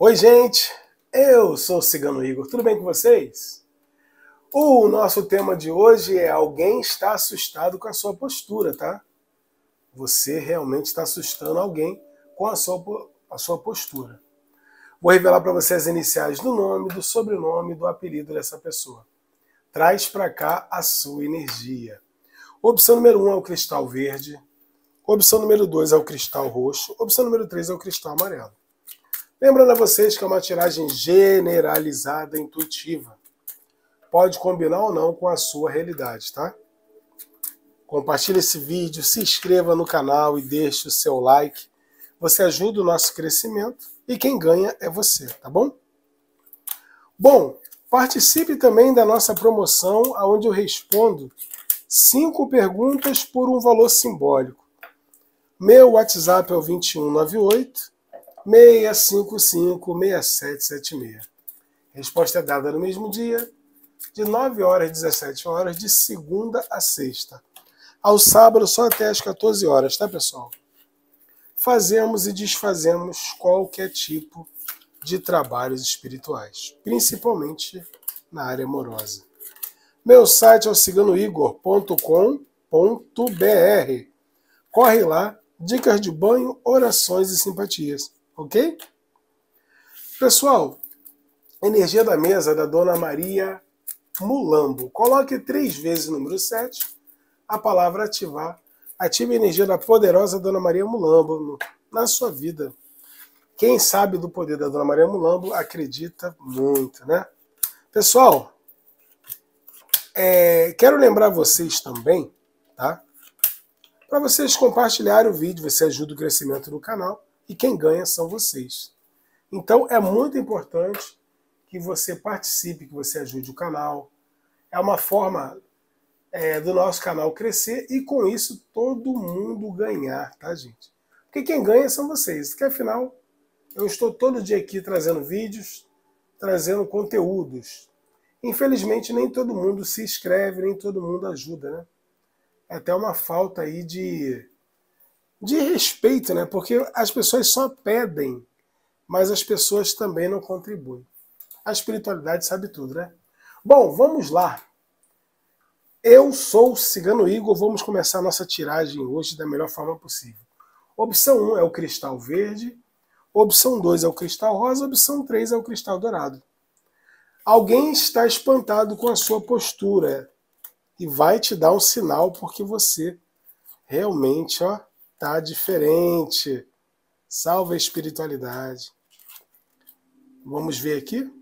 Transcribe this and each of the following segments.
Oi, gente! Eu sou o Cigano Igor, tudo bem com vocês? O nosso tema de hoje é alguém está assustado com a sua postura, tá? Você realmente está assustando alguém com a sua postura. Vou revelar para você as iniciais do nome, do sobrenome e do apelido dessa pessoa. Traz para cá a sua energia. Opção número 1 é o cristal verde. Opção número 2 é o cristal roxo. Opção número 3 é o cristal amarelo. Lembrando a vocês que é uma tiragem generalizada, intuitiva. Pode combinar ou não com a sua realidade, tá? Compartilhe esse vídeo, se inscreva no canal e deixe o seu like. Você ajuda o nosso crescimento e quem ganha é você, tá bom? Bom, participe também da nossa promoção, onde eu respondo 5 perguntas por um valor simbólico. Meu WhatsApp é o 2198 655 6776. Resposta é dada no mesmo dia, de 9 horas às 17 horas, de segunda a sexta. Ao sábado, só até às 14 horas, tá, pessoal? Fazemos e desfazemos qualquer tipo de trabalhos espirituais, principalmente na área amorosa. Meu site é o ciganoigor.com.br. Corre lá, dicas de banho, orações e simpatias, ok? Pessoal, energia da mesa da Dona Maria Mulambo. Coloque 3 vezes o número 7, a palavra ativar. Ative a energia da poderosa Dona Maria Mulambo na sua vida. Quem sabe do poder da Dona Maria Mulambo acredita muito, né? Pessoal, quero lembrar vocês também, tá? Para vocês compartilharem o vídeo, você ajuda o crescimento do canal e quem ganha são vocês. Então é muito importante que você participe, que você ajude o canal. É uma forma do nosso canal crescer e com isso todo mundo ganhar, tá, gente? Porque quem ganha são vocês, porque afinal eu estou todo dia aqui trazendo vídeos, trazendo conteúdos. Infelizmente nem todo mundo se inscreve, nem todo mundo ajuda, né? É até uma falta aí de respeito, né? Porque as pessoas só pedem, mas as pessoas também não contribuem. A espiritualidade sabe tudo, né? Bom, vamos lá. Eu sou o Cigano Igor, vamos começar a nossa tiragem hoje da melhor forma possível. Opção 1 é o cristal verde, opção 2 é o cristal rosa, opção 3 é o cristal dourado. Alguém está espantado com a sua postura e vai te dar um sinal porque você realmente tá diferente. Salve a espiritualidade. Vamos ver aqui.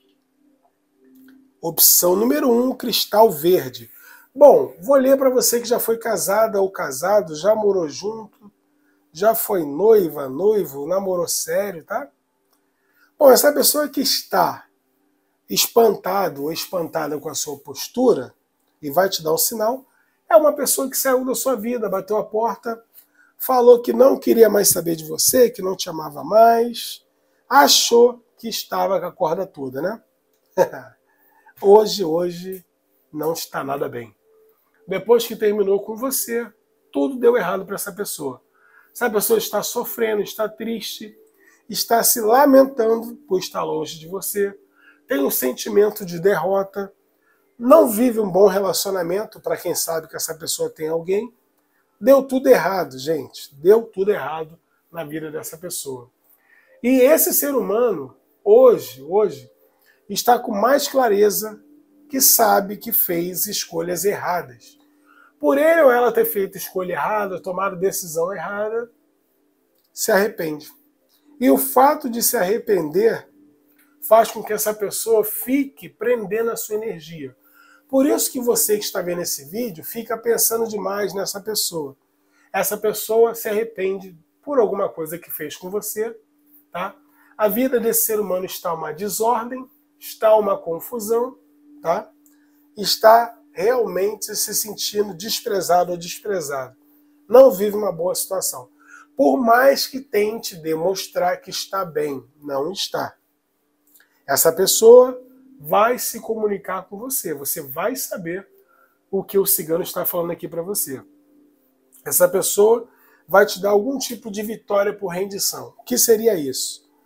Opção número 1, cristal verde. Bom, vou ler para você que já foi casada ou casado, já morou junto, já foi noiva, noivo, namorou sério, tá? Bom, essa pessoa que está espantado ou espantada com a sua postura e vai te dar um sinal, é uma pessoa que saiu da sua vida, bateu a porta, falou que não queria mais saber de você, que não te amava mais, achou que estava com a corda toda, né? Hoje não está nada bem. Depois que terminou com você, tudo deu errado para essa pessoa. Essa pessoa está sofrendo, está triste, está se lamentando por estar longe de você, tem um sentimento de derrota, não vive um bom relacionamento, para quem sabe que essa pessoa tem alguém. Deu tudo errado, gente. Deu tudo errado na vida dessa pessoa. E esse ser humano, hoje, está com mais clareza que sabe que fez escolhas erradas. Por ele ou ela ter feito escolha errada, tomado decisão errada, se arrepende. E o fato de se arrepender faz com que essa pessoa fique prendendo a sua energia. Por isso que você que está vendo esse vídeo fica pensando demais nessa pessoa. Essa pessoa se arrepende por alguma coisa que fez com você, tá? A vida desse ser humano está uma desordem, está uma confusão, tá? Está realmente se sentindo desprezado ou desprezado. Não vive uma boa situação. Por mais que tente demonstrar que está bem, não está. Essa pessoa vai se comunicar com você. Você vai saber o que o cigano está falando aqui para você. Essa pessoa vai te dar algum tipo de vitória por rendição. O que seria isso?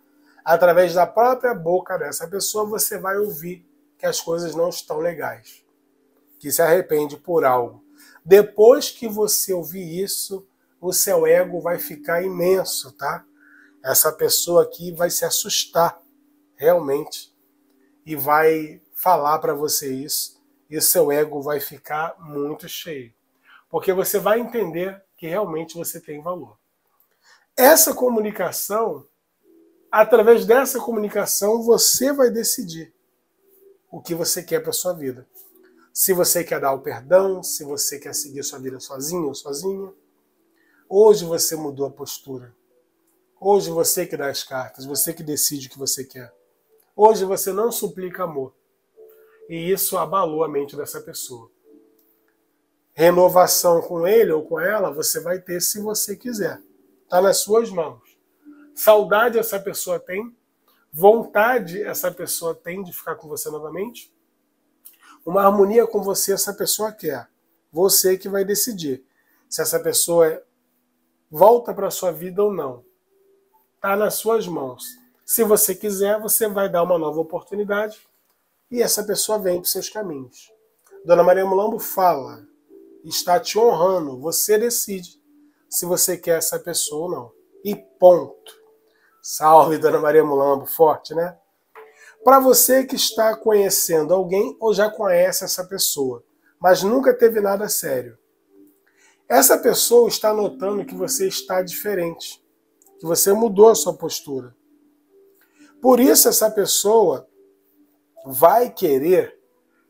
através da própria boca dessa pessoa, você vai ouvir que as coisas não estão legais, que se arrepende por algo. Depois que você ouvir isso, o seu ego vai ficar imenso, tá? Essa pessoa aqui vai se assustar, realmente, e vai falar para você isso, e o seu ego vai ficar muito cheio. Porque você vai entender que realmente você tem valor. Essa comunicação, através dessa comunicação, você vai decidir o que você quer para sua vida. Se você quer dar o perdão, se você quer seguir sua vida sozinho ou sozinha. Hoje você mudou a postura. Hoje você que dá as cartas, você que decide o que você quer. Hoje você não suplica amor. E isso abalou a mente dessa pessoa. Renovação com ele ou com ela você vai ter se você quiser. Está nas suas mãos. Saudade essa pessoa tem? Vontade essa pessoa tem de ficar com você novamente? Uma harmonia com você essa pessoa quer. Você que vai decidir se essa pessoa volta para a sua vida ou não. Está nas suas mãos. Se você quiser, você vai dar uma nova oportunidade e essa pessoa vem para os seus caminhos. Dona Maria Mulambo fala, está te honrando, você decide se você quer essa pessoa ou não. E ponto. Salve, Dona Maria Mulambo, forte, né? Para você que está conhecendo alguém ou já conhece essa pessoa, mas nunca teve nada sério. Essa pessoa está notando que você está diferente, que você mudou a sua postura. Por isso essa pessoa vai querer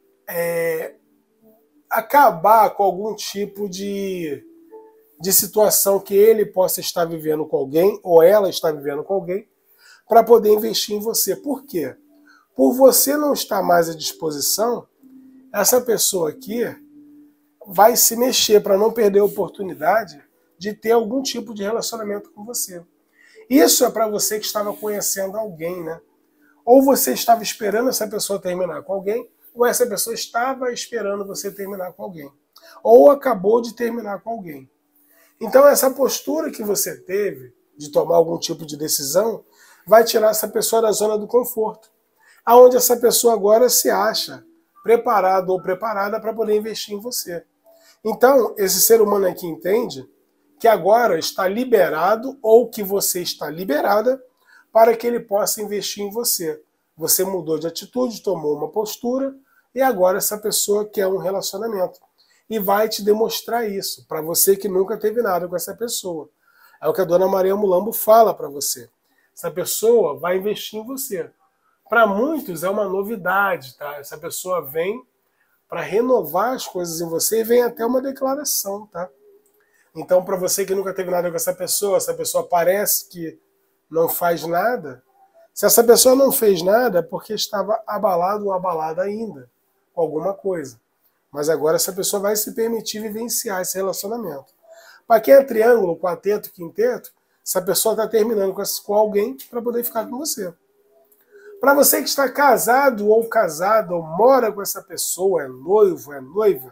acabar com algum tipo de situação que ele possa estar vivendo com alguém, ou ela está vivendo com alguém, para poder investir em você. Por quê? Por você não estar mais à disposição, essa pessoa aqui vai se mexer para não perder a oportunidade de ter algum tipo de relacionamento com você. Isso é para você que estava conhecendo alguém, né? Ou você estava esperando essa pessoa terminar com alguém, ou essa pessoa estava esperando você terminar com alguém. Ou acabou de terminar com alguém. Então essa postura que você teve de tomar algum tipo de decisão vai tirar essa pessoa da zona do conforto, aonde essa pessoa agora se acha preparado ou preparada para poder investir em você. Então esse ser humano aqui entende que agora está liberado ou que você está liberada para que ele possa investir em você. Você mudou de atitude, tomou uma postura e agora essa pessoa quer um relacionamento. E vai te demonstrar isso, para você que nunca teve nada com essa pessoa. É o que a Dona Maria Mulambo fala para você. Essa pessoa vai investir em você. Para muitos é uma novidade, tá? Essa pessoa vem para renovar as coisas em você e vem até uma declaração, tá? Então, para você que nunca teve nada com essa pessoa parece que não faz nada. Se essa pessoa não fez nada, é porque estava abalado ou abalada ainda com alguma coisa. Mas agora essa pessoa vai se permitir vivenciar esse relacionamento. Para quem é triângulo, quarteto, quinteto, essa pessoa está terminando com alguém para poder ficar com você. Para você que está casado ou casada, ou mora com essa pessoa, é noivo, é noiva,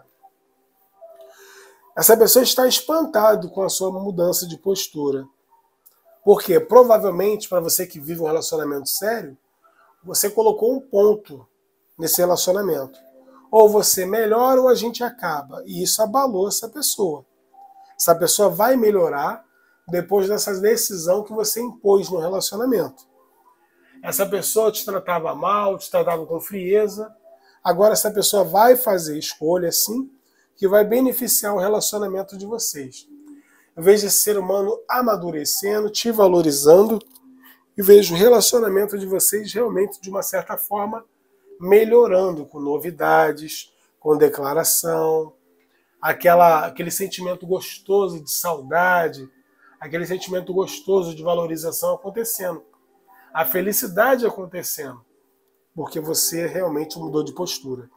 essa pessoa está espantado com a sua mudança de postura. Porque provavelmente, para você que vive um relacionamento sério, você colocou um ponto nesse relacionamento. Ou você melhora ou a gente acaba. E isso abalou essa pessoa. Essa pessoa vai melhorar depois dessa decisão que você impôs no relacionamento. Essa pessoa te tratava mal, te tratava com frieza. Agora essa pessoa vai fazer escolha, sim, que vai beneficiar o relacionamento de vocês. Eu vejo esse ser humano amadurecendo, te valorizando, e vejo o relacionamento de vocês realmente, de uma certa forma, melhorando, com novidades, com declaração, aquele sentimento gostoso de saudade, aquele sentimento gostoso de valorização acontecendo. A felicidade acontecendo, porque você realmente mudou de postura.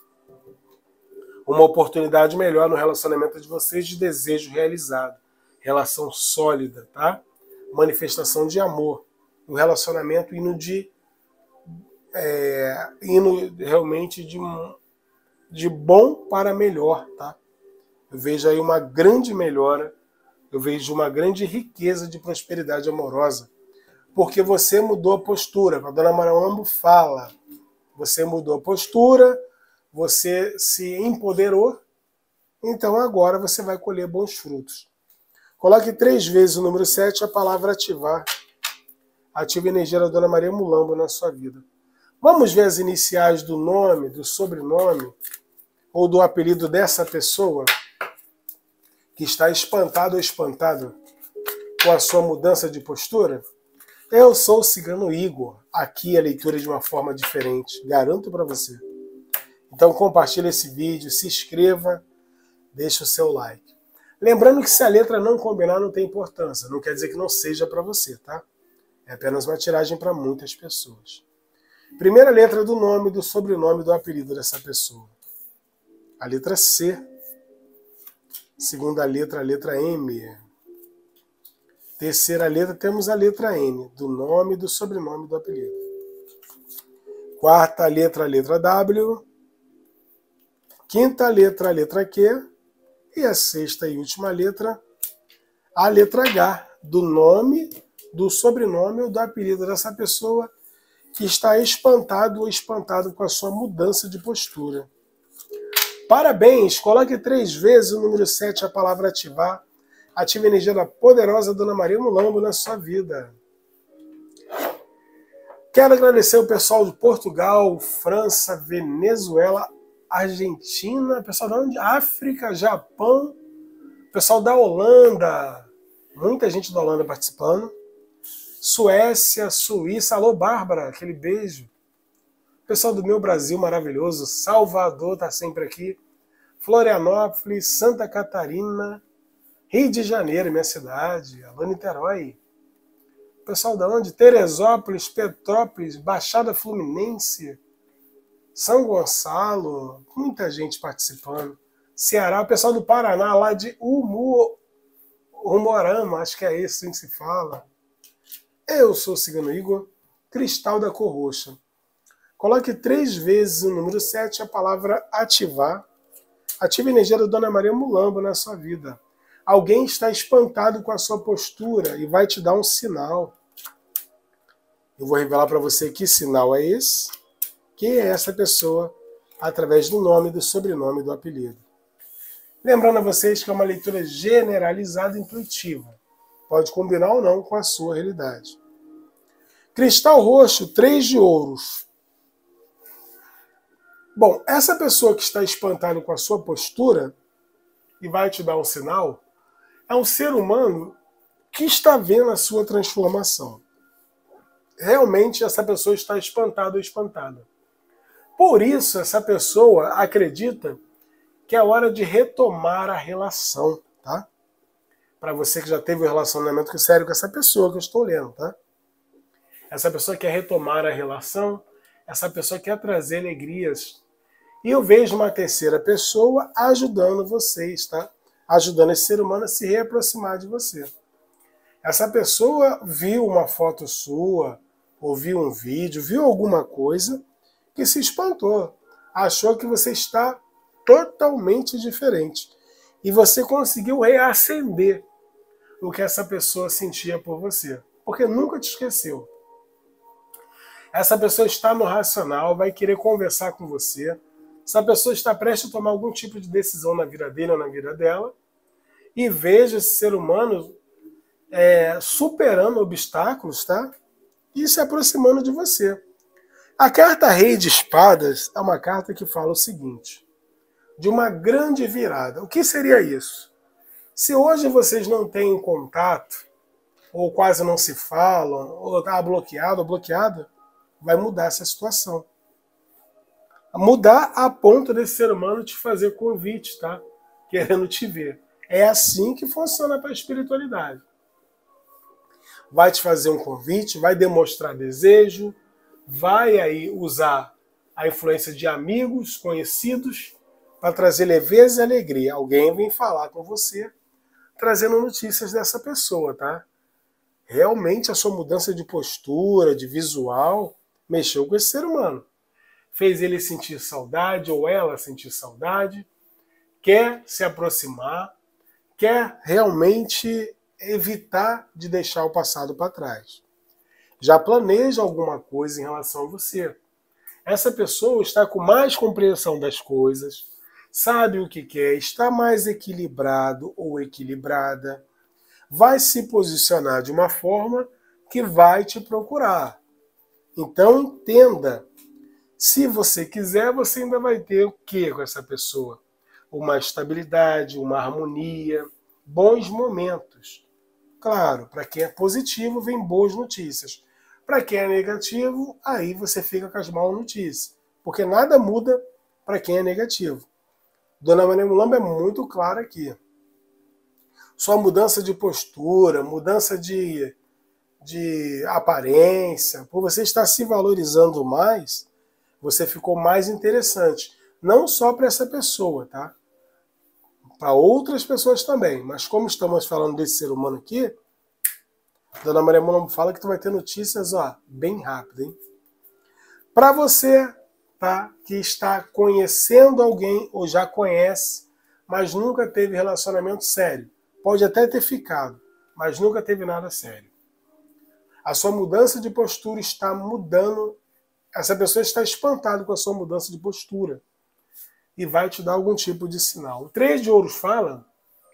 Uma oportunidade melhor no relacionamento de vocês, de desejo realizado. Relação sólida, tá? Manifestação de amor. Um relacionamento indo realmente de bom para melhor, tá? Eu vejo aí uma grande melhora, eu vejo uma grande riqueza de prosperidade amorosa. porque você mudou a postura. Quando a dona Maria Mulambo fala, você mudou a postura, você se empoderou, então agora você vai colher bons frutos. Coloque 3 vezes o número 7, a palavra ativar. Ative a energia da Dona Maria Mulambo na sua vida. Vamos ver as iniciais do nome, do sobrenome ou do apelido dessa pessoa que está espantado ou espantado com a sua mudança de postura? Eu sou o Cigano Igor. Aqui a leitura é de uma forma diferente, garanto para você. Então compartilhe esse vídeo, se inscreva, deixe o seu like. Lembrando que se a letra não combinar não tem importância, não quer dizer que não seja para você, tá? É apenas uma tiragem para muitas pessoas. Primeira letra do nome, do sobrenome, do apelido dessa pessoa. A letra C. Segunda letra, a letra M. Terceira letra, temos a letra N, do nome, do sobrenome, do apelido. Quarta letra, a letra W. Quinta letra, a letra Q. E a sexta e última letra, a letra H, do nome, do sobrenome ou do apelido dessa pessoa que está espantado ou espantado com a sua mudança de postura. Parabéns! Coloque 3 vezes o número 7, a palavra ativar. Ative a energia da poderosa Dona Maria Mulambo na sua vida. Quero agradecer o pessoal de Portugal, França, Venezuela, Argentina, pessoal da onde? África, Japão, pessoal da Holanda, muita gente da Holanda participando, Suécia, Suíça, alô Bárbara, aquele beijo, pessoal do meu Brasil maravilhoso, Salvador tá sempre aqui, Florianópolis, Santa Catarina, Rio de Janeiro, minha cidade, alô Niterói, pessoal da onde? Teresópolis, Petrópolis, Baixada Fluminense, São Gonçalo, muita gente participando. Ceará, o pessoal do Paraná, lá de Umuarama, acho que é esse assim que se fala. Eu sou o Cigano Igor, Cristal da Cor Roxa. Coloque 3 vezes o número 7, a palavra ativar. Ative a energia da Dona Maria Mulambo na sua vida. Alguém está espantado com a sua postura e vai te dar um sinal. Eu vou revelar para você que sinal é esse. Quem é essa pessoa através do nome, do sobrenome e do apelido. Lembrando a vocês que é uma leitura generalizada e intuitiva. Pode combinar ou não com a sua realidade. Cristal roxo, 3 de ouros. Bom, essa pessoa que está espantada com a sua postura e vai te dar um sinal, é um ser humano que está vendo a sua transformação. Realmente essa pessoa está espantada ou espantada. Por isso, essa pessoa acredita que é hora de retomar a relação, tá? Para você que já teve um relacionamento sério com essa pessoa que eu estou lendo, tá? Essa pessoa quer retomar a relação, essa pessoa quer trazer alegrias. E eu vejo uma terceira pessoa ajudando vocês, tá? Ajudando esse ser humano a se reaproximar de você. Essa pessoa viu uma foto sua, ou viu um vídeo, viu alguma coisa que se espantou, achou que você está totalmente diferente. E você conseguiu reacender o que essa pessoa sentia por você, porque nunca te esqueceu. Essa pessoa está no racional, vai querer conversar com você. Essa pessoa está prestes a tomar algum tipo de decisão na vida dele ou na vida dela, e veja esse ser humano superando obstáculos, tá? E se aproximando de você. A carta Rei de Espadas é uma carta que fala o seguinte, de uma grande virada. O que seria isso? Se hoje vocês não têm contato, ou quase não se falam, ou está bloqueado ou bloqueada, vai mudar essa situação. Mudar a ponto desse ser humano te fazer convite, tá? Querendo te ver. É assim que funciona para a espiritualidade. Vai te fazer um convite, vai demonstrar desejo, vai aí usar a influência de amigos, conhecidos, para trazer leveza e alegria. Alguém vem falar com você, trazendo notícias dessa pessoa, tá? Realmente a sua mudança de postura, de visual, mexeu com esse ser humano. Fez ele sentir saudade, ou ela sentir saudade, quer se aproximar, quer realmente evitar de deixar o passado para trás. já planeja alguma coisa em relação a você. Essa pessoa está com mais compreensão das coisas, sabe o que quer, está mais equilibrado ou equilibrada, vai se posicionar de uma forma que vai te procurar. Então entenda, se você quiser, você ainda vai ter o que com essa pessoa? Uma estabilidade, uma harmonia, bons momentos. Claro, para quem é positivo, vem boas notícias. Para quem é negativo, aí você fica com as más notícias. Porque nada muda para quem é negativo. Dona Maria Mulamba é muito clara aqui. Só mudança de postura, mudança de aparência, por você estar se valorizando mais, você ficou mais interessante. Não só para essa pessoa, tá? Para outras pessoas também. Mas como estamos falando desse ser humano aqui, Dona Maria Mulamba fala que tu vai ter notícias, ó, bem rápido, hein? Para você, tá, que está conhecendo alguém ou já conhece, mas nunca teve relacionamento sério. Pode até ter ficado, mas nunca teve nada sério. A sua mudança de postura está mudando. Essa pessoa está espantada com a sua mudança de postura e vai te dar algum tipo de sinal. O 3 de ouros fala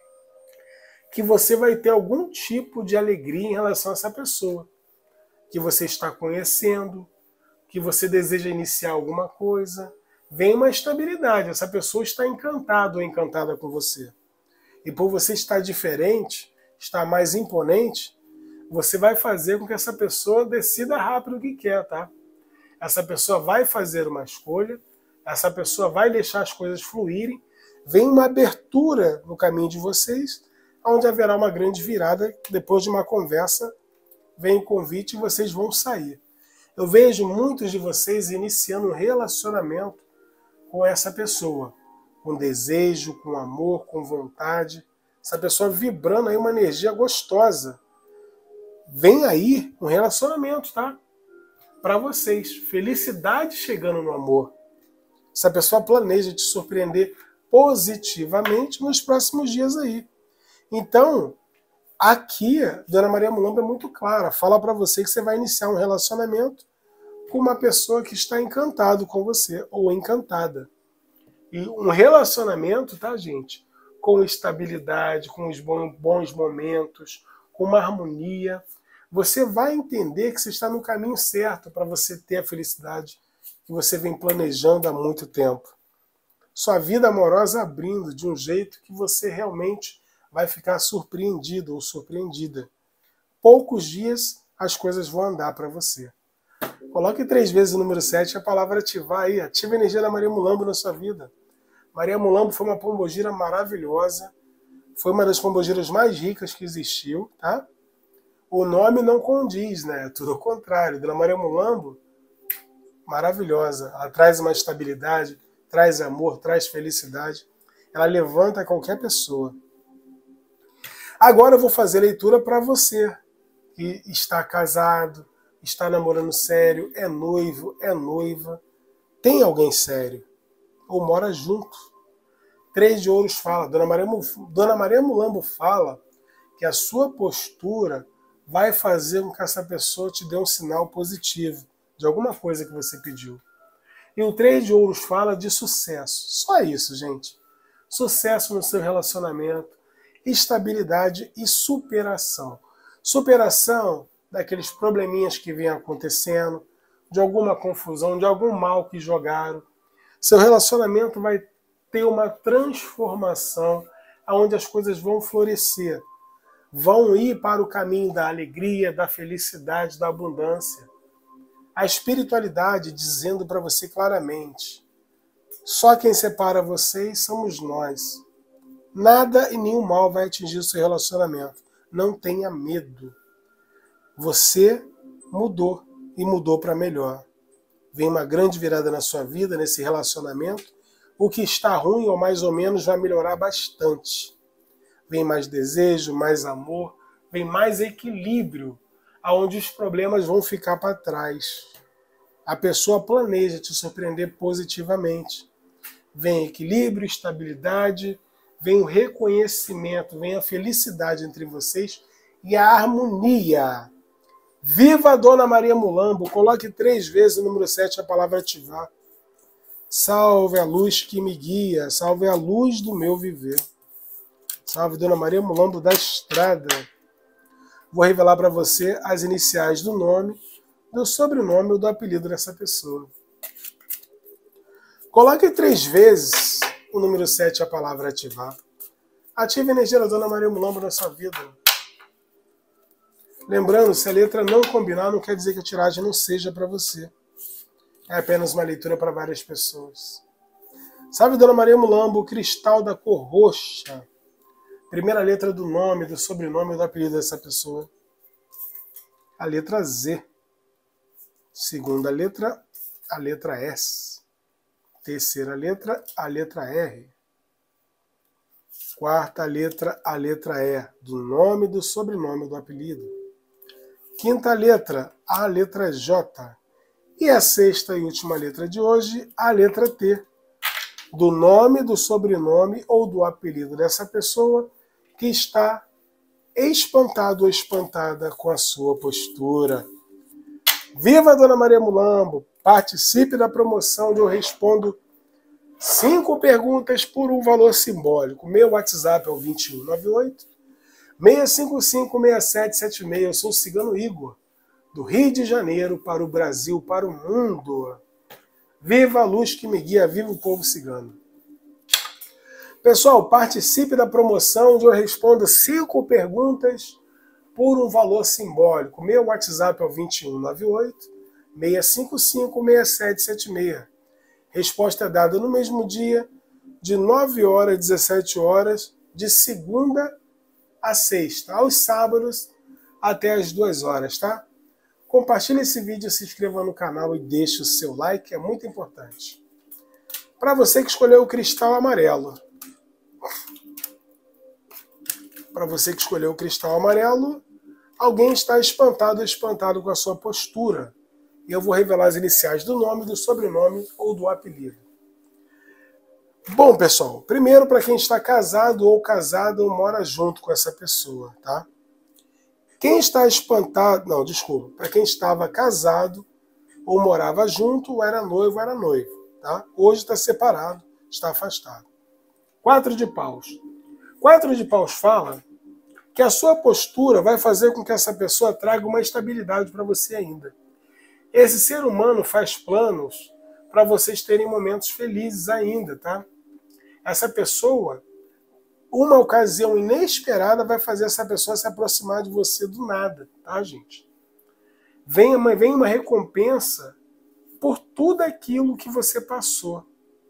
que você vai ter algum tipo de alegria em relação a essa pessoa, que você está conhecendo, que você deseja iniciar alguma coisa. Vem uma estabilidade, essa pessoa está encantada ou encantada com você. E por você estar diferente, estar mais imponente, você vai fazer com que essa pessoa decida rápido o que quer, tá? Essa pessoa vai fazer uma escolha, essa pessoa vai deixar as coisas fluírem, vem uma abertura no caminho de vocês, onde haverá uma grande virada, depois de uma conversa, vem o convite e vocês vão sair. Eu vejo muitos de vocês iniciando um relacionamento com essa pessoa, com desejo, com amor, com vontade, essa pessoa vibrando aí uma energia gostosa. Vem aí um relacionamento, tá? Para vocês. Felicidade chegando no amor. Essa pessoa planeja te surpreender positivamente nos próximos dias aí. Então, aqui, Dona Maria Mulamba é muito clara. Fala para você que você vai iniciar um relacionamento com uma pessoa que está encantado com você ou encantada. E um relacionamento, tá, gente? Com estabilidade, com os bons momentos, com uma harmonia. Você vai entender que você está no caminho certo para você ter a felicidade que você vem planejando há muito tempo. Sua vida amorosa abrindo de um jeito que você realmente vai ficar surpreendido ou surpreendida. Poucos dias as coisas vão andar para você. Coloque 3 vezes o número 7, a palavra ativar aí. Ativa a energia da Maria Mulamba na sua vida. Maria Mulamba foi uma pombogira maravilhosa. Foi uma das pombogiras mais ricas que existiu, tá? O nome não condiz, né? Tudo ao contrário. Dona Maria Mulamba, maravilhosa. Ela traz uma estabilidade, traz amor, traz felicidade. Ela levanta qualquer pessoa. Agora eu vou fazer leitura para você que está casado, está namorando sério, é noivo, é noiva, tem alguém sério ou mora junto. 3 de ouros fala, Dona Maria Mulamba fala que a sua postura vai fazer com que essa pessoa te dê um sinal positivo de alguma coisa que você pediu. E o 3 de ouros fala de sucesso. Só isso, gente. Sucesso no seu relacionamento, estabilidade e superação. Superação daqueles probleminhas que vêm acontecendo, de alguma confusão, de algum mal que jogaram. Seu relacionamento vai ter uma transformação onde as coisas vão florescer. Vão ir para o caminho da alegria, da felicidade, da abundância. A espiritualidade dizendo para você claramente, só quem separa vocês somos nós. Nada e nenhum mal vai atingir o seu relacionamento. Não tenha medo. Você mudou e mudou para melhor. Vem uma grande virada na sua vida, nesse relacionamento. O que está ruim ou mais ou menos vai melhorar bastante. Vem mais desejo, mais amor, vem mais equilíbrio, aonde os problemas vão ficar para trás. A pessoa planeja te surpreender positivamente. Vem equilíbrio, estabilidade, vem o reconhecimento, vem a felicidade entre vocês e a harmonia. Viva a Dona Maria Mulambo. Coloque 3 vezes o número 7, a palavra ativar. Salve a luz que me guia. Salve a luz do meu viver. Salve Dona Maria Mulambo da Estrada. Vou revelar para você as iniciais do nome, do sobrenome ou do apelido dessa pessoa. Coloque 3 vezes o número 7, a palavra ativar. Ative a energia da Dona Maria Mulambo na sua vida. Lembrando, se a letra não combinar, não quer dizer que a tiragem não seja para você. É apenas uma leitura para várias pessoas. Salve Dona Maria Mulambo, cristal da cor roxa. Primeira letra do nome, do sobrenome ou do apelido dessa pessoa. A letra Z. Segunda letra, a letra S. Terceira letra, a letra R. Quarta letra, a letra E. Do nome, do sobrenome ou do apelido. Quinta letra, a letra J. E a sexta e última letra de hoje, a letra T. Do nome, do sobrenome ou do apelido dessa pessoa que está espantado ou espantada com a sua postura. Viva Dona Maria Mulambo! Participe da promoção onde eu respondo 5 perguntas por um valor simbólico. Meu WhatsApp é o 2198 655 6776. Eu sou o Cigano Igor, do Rio de Janeiro para o Brasil, para o mundo. Viva a luz que me guia, viva o povo cigano. Pessoal, participe da promoção onde eu respondo 5 perguntas por um valor simbólico. Meu WhatsApp é o 2198 655 6776. Resposta é dada no mesmo dia, de 9 horas às 17 horas, de segunda a sexta, aos sábados até as 2 horas, tá? Compartilhe esse vídeo, se inscreva no canal e deixe o seu like, é muito importante. Para você que escolheu o cristal amarelo. Para você que escolheu o cristal amarelo, alguém está espantado ou espantado com a sua postura. E eu vou revelar as iniciais do nome, do sobrenome ou do apelido. Bom, pessoal, primeiro para quem está casado ou casada ou mora junto com essa pessoa, tá? Quem está espantado, não, desculpa, para quem estava casado ou morava junto, ou era noivo, tá? Hoje está separado, está afastado. 4 de paus. 4 de paus fala que a sua postura vai fazer com que essa pessoa traga uma estabilidade para você ainda. Esse ser humano faz planos para vocês terem momentos felizes ainda, tá? Essa pessoa, uma ocasião inesperada vai fazer essa pessoa se aproximar de você do nada, tá, gente? Vem uma recompensa por tudo aquilo que você passou.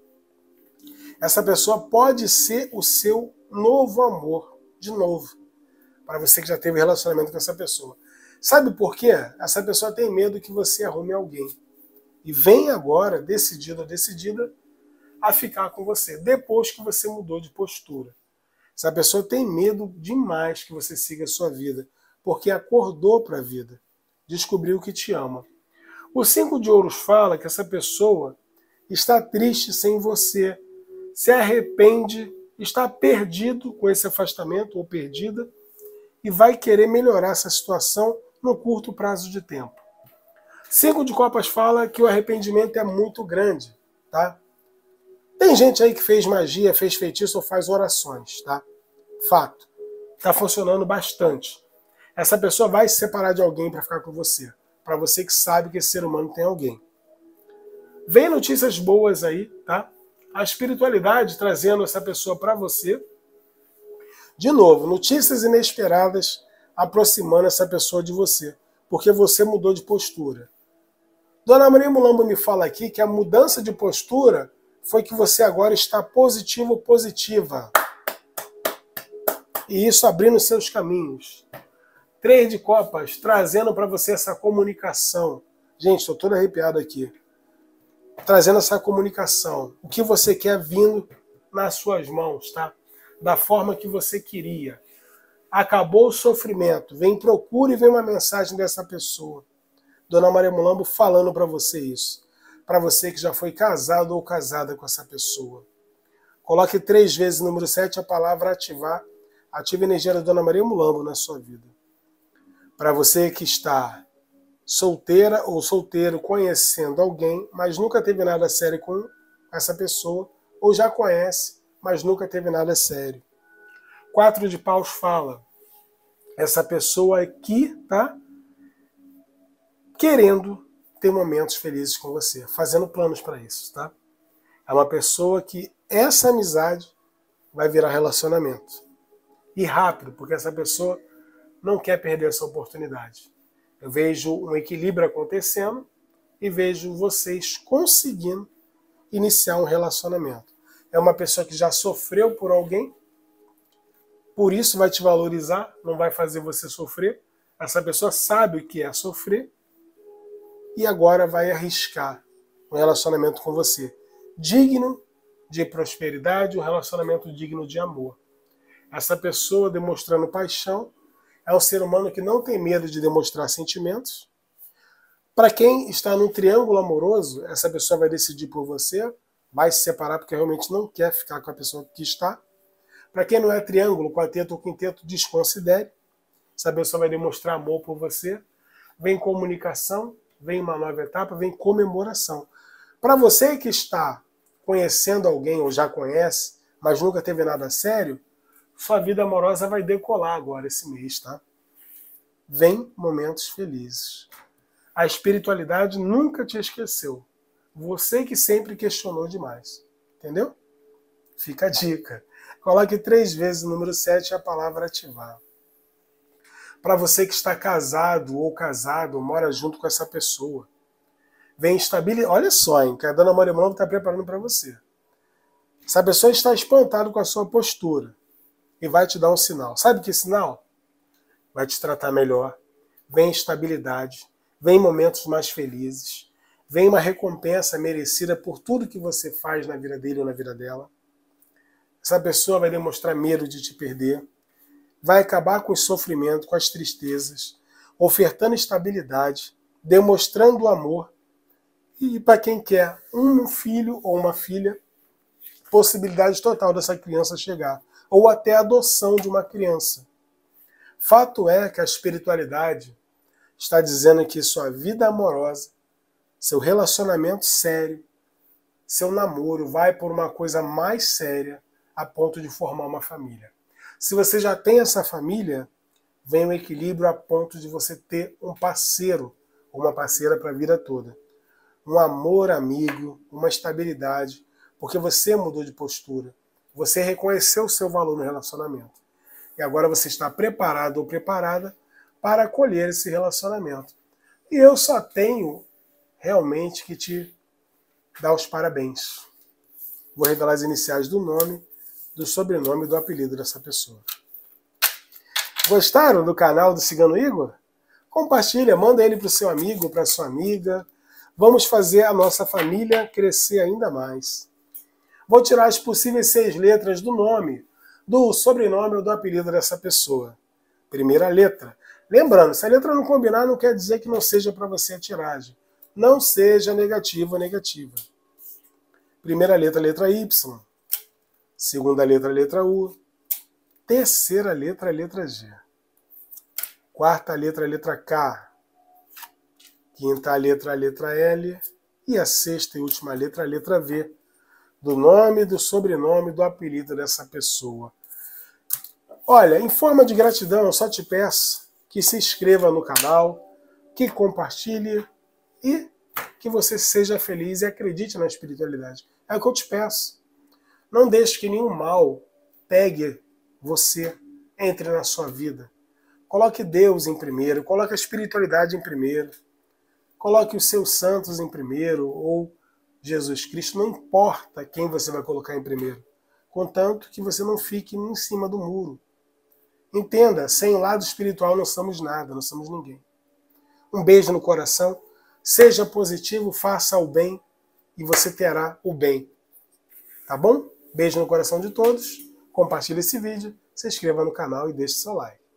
Essa pessoa pode ser o seu novo amor, de novo, para você que já teve relacionamento com essa pessoa. Sabe por quê? Essa pessoa tem medo que você arrume alguém. E vem agora, decidido ou decidida, a ficar com você, depois que você mudou de postura. Essa pessoa tem medo demais que você siga a sua vida, porque acordou para a vida, descobriu que te ama. O 5 de ouros fala que essa pessoa está triste sem você, se arrepende, está perdido com esse afastamento ou perdida e vai querer melhorar essa situação num curto prazo de tempo. 5 de copas fala que o arrependimento é muito grande, tá? Tem gente aí que fez magia, fez feitiço ou faz orações, tá? Fato. Tá funcionando bastante. Essa pessoa vai se separar de alguém para ficar com você. Para você que sabe que esse ser humano tem alguém. Vem notícias boas aí, tá? A espiritualidade trazendo essa pessoa para você. De novo, notícias inesperadas aproximando essa pessoa de você, porque você mudou de postura. Dona Maria Mulambo me fala aqui que a mudança de postura foi que você agora está positivo ou positiva. E isso abrindo seus caminhos. 3 de copas, trazendo para você essa comunicação. Gente, estou todo arrepiado aqui. Trazendo essa comunicação. O que você quer vindo nas suas mãos, tá? Da forma que você queria. Acabou o sofrimento. Vem, procure e vem uma mensagem dessa pessoa. Dona Maria Mulambo falando para você isso. Para você que já foi casado ou casada com essa pessoa. Coloque 3 vezes o número 7, a palavra ativar. Ative a energia da Dona Maria Mulambo na sua vida. Para você que está solteira ou solteiro conhecendo alguém, mas nunca teve nada sério com essa pessoa, ou já conhece, mas nunca teve nada sério. 4 de paus fala, essa pessoa aqui tá querendo ter momentos felizes com você, fazendo planos para isso, tá? É uma pessoa que essa amizade vai virar relacionamento. E rápido, porque essa pessoa não quer perder essa oportunidade. Eu vejo um equilíbrio acontecendo e vejo vocês conseguindo iniciar um relacionamento. É uma pessoa que já sofreu por alguém, por isso vai te valorizar, não vai fazer você sofrer. Essa pessoa sabe o que é sofrer e agora vai arriscar um relacionamento com você. Digno de prosperidade, um relacionamento digno de amor. Essa pessoa demonstrando paixão é um ser humano que não tem medo de demonstrar sentimentos. Para quem está num triângulo amoroso, essa pessoa vai decidir por você, vai se separar porque realmente não quer ficar com a pessoa que está. Para quem não é triângulo, quarteto ou quinteto, desconsidere. Essa pessoa vai demonstrar amor por você. Vem comunicação, vem uma nova etapa, vem comemoração. Para você que está conhecendo alguém ou já conhece, mas nunca teve nada sério, sua vida amorosa vai decolar agora esse mês, tá? Vem momentos felizes. A espiritualidade nunca te esqueceu. Você que sempre questionou demais. Entendeu? Fica a dica. Coloque 3 vezes o número 7 e a palavra ativar. Para você que está casado ou casado, mora junto com essa pessoa, vem estabilidade. Olha só, hein, que a Dona Maria Mão está preparando para você. Essa pessoa está espantada com a sua postura e vai te dar um sinal. Sabe que sinal? Vai te tratar melhor. Vem estabilidade, vem momentos mais felizes, vem uma recompensa merecida por tudo que você faz na vida dele ou na vida dela. Essa pessoa vai demonstrar medo de te perder, vai acabar com o sofrimento, com as tristezas, ofertando estabilidade, demonstrando amor. E para quem quer um filho ou uma filha, possibilidade total dessa criança chegar, ou até a adoção de uma criança. Fato é que a espiritualidade está dizendo que sua vida amorosa, seu relacionamento sério, seu namoro vai por uma coisa mais séria a ponto de formar uma família. Se você já tem essa família, vem o equilíbrio a ponto de você ter um parceiro ou uma parceira para a vida toda. Um amor amigo, uma estabilidade, porque você mudou de postura. Você reconheceu o seu valor no relacionamento. E agora você está preparado ou preparada para acolher esse relacionamento. E eu só tenho realmente que te dar os parabéns. Vou revelar as iniciais do nome, do sobrenome e do apelido dessa pessoa. Gostaram do canal do Cigano Igor? Compartilha, manda ele para o seu amigo, para a sua amiga. Vamos fazer a nossa família crescer ainda mais. Vou tirar as possíveis 6 letras do nome, do sobrenome ou do apelido dessa pessoa. Primeira letra. Lembrando, se a letra não combinar, não quer dizer que não seja para você a tiragem. Não seja negativa ou negativa. Primeira letra, letra Y. Segunda letra, letra U. Terceira letra, letra G. Quarta letra, letra K. Quinta letra, letra L. E a sexta e última letra, letra V. Do nome, do sobrenome, do apelido dessa pessoa. Olha, em forma de gratidão, eu só te peço que se inscreva no canal, que compartilhe e que você seja feliz e acredite na espiritualidade. É o que eu te peço. Não deixe que nenhum mal pegue você, entre na sua vida. Coloque Deus em primeiro, coloque a espiritualidade em primeiro, coloque os seus santos em primeiro, ou Jesus Cristo, não importa quem você vai colocar em primeiro, contanto que você não fique em cima do muro. Entenda, sem o lado espiritual não somos nada, não somos ninguém. Um beijo no coração, seja positivo, faça o bem e você terá o bem. Tá bom? Beijo no coração de todos, compartilhe esse vídeo, se inscreva no canal e deixe seu like.